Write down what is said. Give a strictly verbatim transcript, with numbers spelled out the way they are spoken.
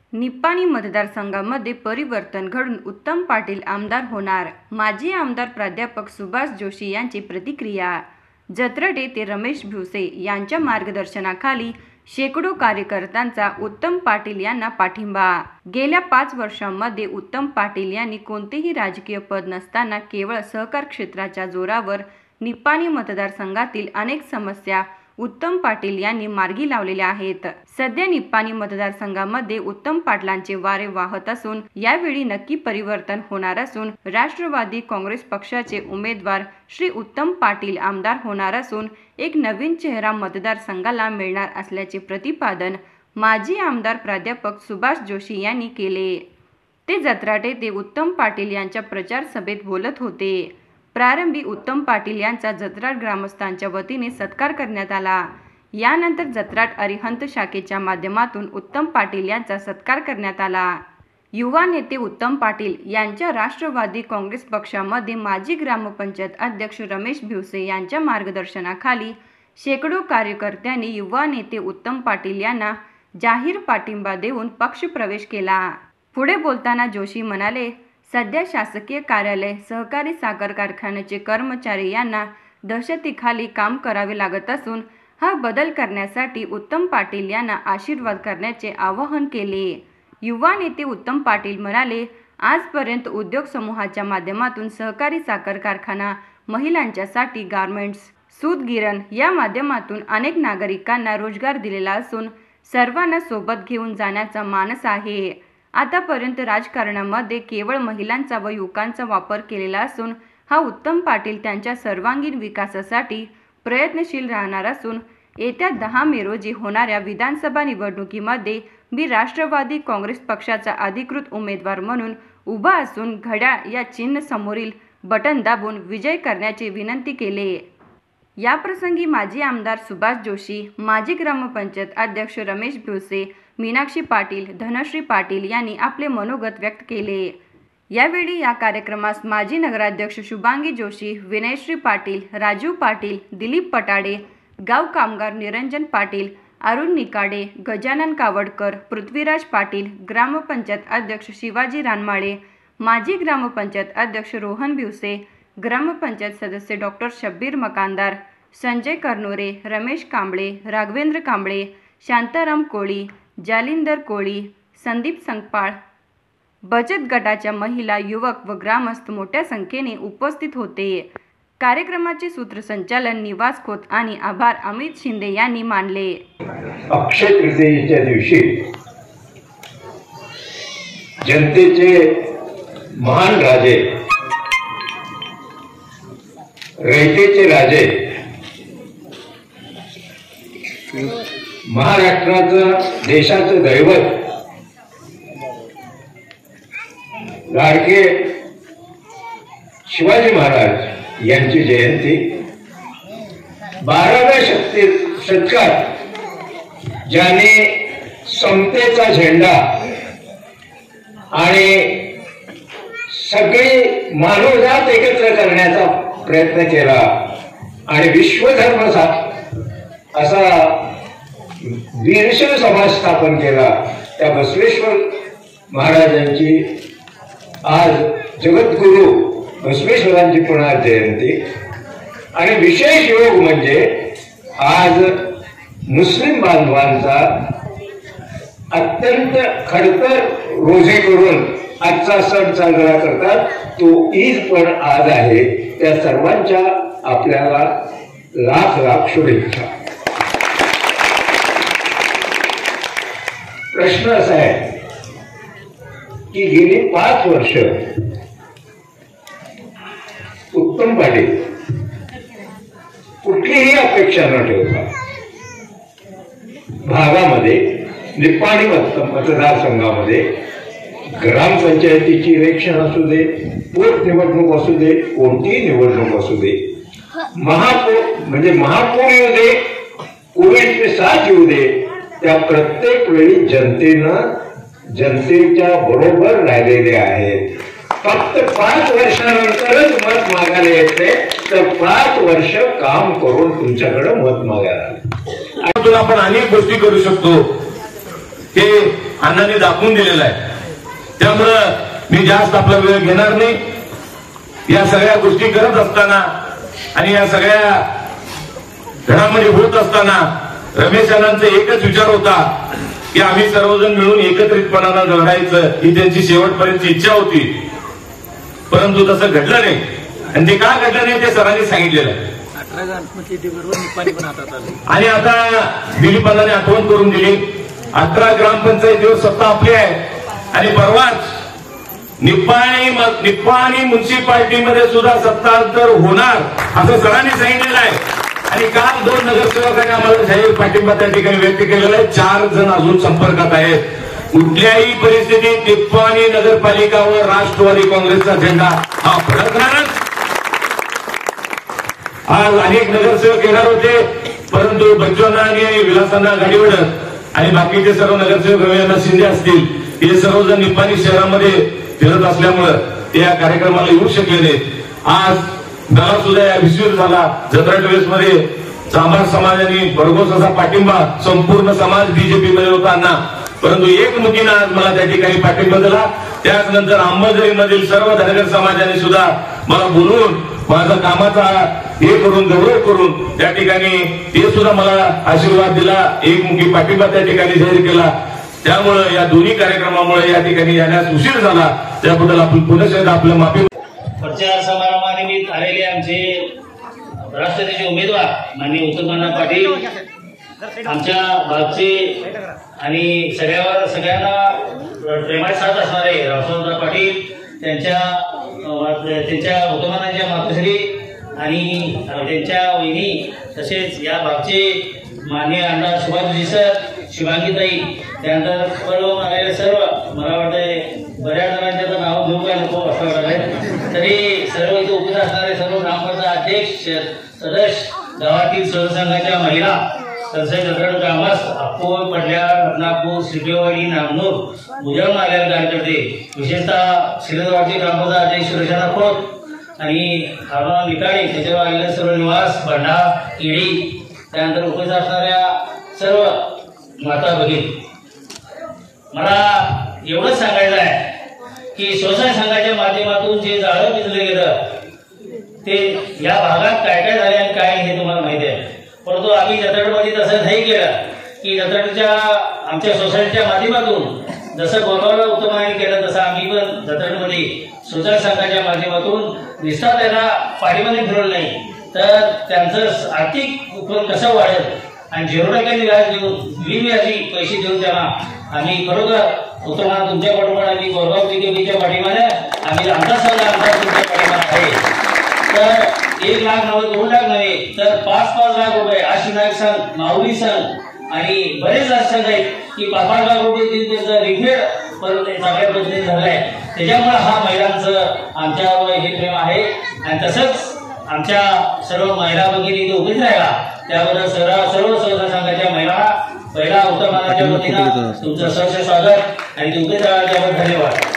निप्पाणी मतदारसंघामध्ये परिवर्तन घडून उत्तम पाटील आमदार होणार, माजी आमदार प्राध्यापक सुभाष जोशी यांची प्रतिक्रिया। जत्राटे ते रमेश भिवसे यांच्या मार्गदर्शनाखाली शेकडो कार्यकर्त्यांचा उत्तम पाटील यांना पाठिंबा। गेल्या पाच वर्षांमध्ये उत्तम पाटील यांनी कोणतेही राजकीय पद नसताना केवळ सहकार क्षेत्राच्या जोरावर निप्पाणी मतदारसंघातील अनेक समस्या उत्तम पाटील यांनी मार्गी लावलेल्या आहेत। सध्या निप्पाणी मतदारसंघामध्ये उत्तम पाटलांचे वारे वाहत असून यावेळी नक्की परिवर्तन होणार असून राष्ट्रवादी काँग्रेस पक्षाचे उमेदवार श्री उत्तम पाटील आमदार होणार असून एक नवीन चेहरा मतदारसंघाला मिळणार असल्याचे प्रतिपादन माजी आमदार प्राध्यापक सुभाष जोशी यांनी केले। ते जत्राटे ते उत्तम पाटील यांच्या प्रचार सभेत बोलत होते। प्रारंभी उत्तम पाटील यांचा जत्राट ग्रामस्थांच्या वतीने सत्कार करण्यात आला। यानंतर जत्राट अरिहंत शाखेच्या माध्यमातून उत्तम पाटील यांचा सत्कार करण्यात आला। युवा नेते उत्तम पाटील यांच्या राष्ट्रवादी काँग्रेस पक्षामध्ये माजी ग्रामपंचायत अध्यक्ष रमेश भिवसे यांच्या मार्गदर्शनाखाली शेकडो कार्यकर्त्यांनी युवा नेते उत्तम पाटील यांना जाहीर पाठिंबा देऊन पक्ष प्रवेश केला। पुढे बोलताना जोशी म्हणाले, सध्या शासकीय कार्यालय, सहकारी साखर कारखान्याचे कर्मचारी यांना दहशतीखाली काम करावे लागत असून हा बदल करण्यासाठी उत्तम पाटील यांना आशीर्वाद करण्याचे आवाहन केले। युवा नेते उत्तम पाटील म्हणाले, आजपर्यंत उद्योग समूहाच्या माध्यमातून सहकारी साखर कारखाना, महिलांच्यासाठी गारमेंट्स, सूतगिरण या माध्यमातून अनेक नागरिकांना रोजगार दिलेला असून सर्वांना सोबत घेऊन जाण्याचा मानस आहे। आतापर्यंत राजकारणामध्ये केवळ महिलांचा व युवकांचा वापर केलेला असून हा उत्तम पाटील त्यांच्या सर्वांगीण विकासासाठी प्रयत्नशील राहणार असून येत्या दहा मे रोजी होणाऱ्या विधानसभा निवडणुकीमध्ये मी राष्ट्रवादी काँग्रेस पक्षाचा अधिकृत उमेदवार म्हणून उभा असून घड्याळ या चिन्ह समोरील बटन दाबून विजय करण्याची विनंती केली। याप्रसंगी माजी आमदार सुभाष जोशी, माजी ग्रामपंचायत अध्यक्ष रमेश भिवसे, मीनाक्षी पाटील, धनश्री पाटील यांनी आपले मनोगत व्यक्त केले। यावेळी या कार्यक्रमास माजी नगराध्यक्ष शुभांगी जोशी, विनयश्री पाटील, राजू पाटील, दिलीप पटाडे, गाव कामगार निरंजन पाटील, अरुण निकाडे, गजानन कावडकर, पृथ्वीराज पाटील, ग्रामपंचायत अध्यक्ष शिवाजी रानमाळे, माजी ग्रामपंचायत अध्यक्ष रोहन भिवसे, ग्रामपंचायत सदस्य डॉक्टर शब्बीर मकानदार, संजय करनोरे, रमेश कांबळे, राघवेंद्र कांबळे, शांताराम कोळी, जालिंदर कोळी, संदीप संकपाळ, बचत गटाच्या महिला, युवक व ग्रामस्थ मोठ्या संख्येने उपस्थित होते। कार्यक्रमाचे सूत्रसंचालन निवास खोत आणि आभार अमित शिंदे यांनी मानले। अक्षय तृतीयेच्या दिवशी जनतेचे महान राजे, रयतेचे राजे, महाराष्ट्राचं देशाचं दैवत लाडके शिवाजी महाराज यांची जयंती बाराव्या शतके शतकात ज्याने समतेचा झेंडा आणि सगळी मानवजात एकत्र करण्याचा प्रयत्न केला आणि विश्वधर्म असा वीरशैव समाज स्थापन केला, त्या बसवेश्वर महाराजांची आज जगद्गुरु बसवेश्वरांची पुन्हा जयंती आणि विशेष योग म्हणजे आज मुस्लिम बांधवांचा अत्यंत खडतर रोजे करून आजचा सण साजरा करतात, तो ईद पण आज आहे। त्या सर्वांच्या आपल्याला लाख लाख शुभेच्छा। प्रश्न असा आहे की गेली पाच वर्ष उत्तम पाटील कुठलीही अपेक्षा न ठेवता भागामध्ये निप्पाणी मतदारसंघामध्ये ग्रामपंचायतीची इलेक्शन असू दे, पोटनिवडणूक असू दे, कोणतीही निवडणूक असू दे, महापौर म्हणजे महापौर येऊ दे, कोविडचे साथ येऊ दे, त्या प्रत्येक वेळी जनतेनं जनतेच्या बरोबर राहिलेले आहेत। फक्त पाच वर्षानंतरच मत मागायला येते, तर पाच वर्ष काम करून तुमच्याकडे मत मागायला आले। आपण अनेक गोष्टी करू शकतो। हे अण्णांनी दाखवून दिलेला आहे. त्यामुळं मी जास्त आपला वेळ घेणार नाही. या सगळ्या गोष्टी करत असताना आणि या सगळ्या घडामोडी होत असताना रमेश अण्णांचा एकच विचार होता की आम्ही सर्वजण मिळून एकत्रितपणानं लढायचं ही त्यांची शेवटपर्यंतची इच्छा होती. परंतु तसं घडलं नाही. आणि ते का घडलं नाही ते सरांनी सांगितलेलं आहे. आणि आता दिलीपांनी आठवण करून दिली. अठरा ग्रामपंचायतीवर सत्ता आपली आहे आणि परवाच निप्पाणी निप्पाणी म्युन्सिपाल्टीमध्ये सुद्धा सत्तांतर होणार असं सरांनी सांगितलेलं आहे. आणि काल दोन नगरसेवकांनी आम्हाला जाहीर पाठिंबा त्या ठिकाणी व्यक्त केलेला आहे. चार जण अजून संपर्कात आहेत. कुठल्याही परिस्थितीत निप्पाणी नगरपालिकावर राष्ट्रवादी काँग्रेसचा झेंडा हा फडकणारच. आज अनेक नगरसेवक येणार होते परंतु बच्चूंना आणि विलासांना गाडीवर आणि बाकीचे सर्व नगरसेवक रवींद्र शिंदे असतील हे सर्वजण निप्पाणी शहरामध्ये फिरत असल्यामुळे ते या कार्यक्रमाला येऊ शकले नाहीत. आज मला सुद्धा या विश्वास झाला. जत्रा ट्रेस मध्ये चांभार समाजाने भरघोस असा पाठिंबा संपूर्ण समाज बीजेपी मध्ये होता. परंतु एकमुखीनं आज मला त्या ठिकाणी पाठिंबा दिला. त्याचनंतर अंबाझरीमधील सर्व धनगर समाजाने सुद्धा मला बोलवून माझा कामाचा हे करून गौरव करून त्या ठिकाणी ते सुद्धा मला आशीर्वाद दिला. एकमुखी पाठिंबा त्या ठिकाणी जाहीर केला. त्यामुळे या दोन्ही कार्यक्रमामुळे या ठिकाणी येण्यास उशीर झाला. त्याबद्दल आपण पुन्हा आपलं माफी. प्रचार समारंभानिमित्त आलेले आमचे राष्ट्रवादीचे उमेदवार माननीय उत्तमअण्णा पाटील आमच्या भागचे आणि सगळ्यावर सगळ्यांना प्रेमात साथ असणारे रावसाहेबराव पाटील त्यांच्या त्यांच्या उत्तमअण्णांच्या मातोश्री आणि त्यांच्या वहिनी तसेच या भागचे माननीय अण्णा सुभाषजी सर शिवांगीताई त्यानंतर परवून आलेले सर्व मला वाटतं बऱ्याच जणांच्या नाव घेऊ काय नको असं वाटत तरी सर्व इथे उपस्थित असणारे सर्व ग्रामपंचायत अध्यक्ष सदस्य गावातील सहसंघाच्या महिला सरसाई जत्रण ग्रामस्थ अप्पोळ पडल्या रत्नापूर श्रीदेवाडी नागनूर मुजळून आलेले कार्यकर्ते विशेषतः श्रीदेवाडचे ग्रामपंचायत अध्यक्ष सुरेशाना खोत आणि हारुणा निकाळे त्याच्यावर आलेले सर्व निवास बंडा इडी त्यानंतर उपस्थित असणाऱ्या सर्व माता भगिनी मला एवढंच सांगायचं आहे की स्वसहाय्य संघाच्या माध्यमातून जे जाळं भिजलं गेलं ते या भागात काय काय झाले आणि काय हे तुम्हाला माहिती आहे. परंतु आम्ही जत्राडमध्ये तसं नाही केलं की जत्राडच्या आमच्या सोसायटीच्या माध्यमातून जसं गोगावला उत्तमाने केलं तसं आम्ही पण जत्राडमध्ये स्वसहाय्य संघाच्या माध्यमातून निष्ठा त्यांना पाठीमध्ये फिरवलं नाही तर त्यांचं आर्थिक उत्पन्न कसं वाढेल आणि झिरो टक्क्याने व्याज देऊन बिनव्याजी पैसे देऊन त्यांना आम्ही खरोखर उत्तमाना तुमच्या पाठोपाठ आम्ही गोरगाव बीजेपीच्या पाठीमाने आम्ही आमचा संघ आमचा तुमच्या पाठीमाने आहे. तर एक लाख नव्हे दोन लाख नव्हे तर पाच पाच लाख रुपये आशीर्वाद संघ माऊली संघ आणि बरेच संघ आहेत की पाच पाच लाख रुपये देऊन त्यांचं रिफेड परत सगळ्या पद्धतीने झालंय. त्याच्यामुळे हा महिलांचं आमच्यावर हे प्रेम आहे आणि तसंच आमच्या सर्व महिला भगिनी इथे उभीच राहिला त्याबद्दल सर्व सर्व सहकारी संघाच्या महिला पहिला उत्तमअण्णांच्या वतीनं तुमचं सहर्ष स्वागत आणि उभीच राहिल्याबद्दल धन्यवाद.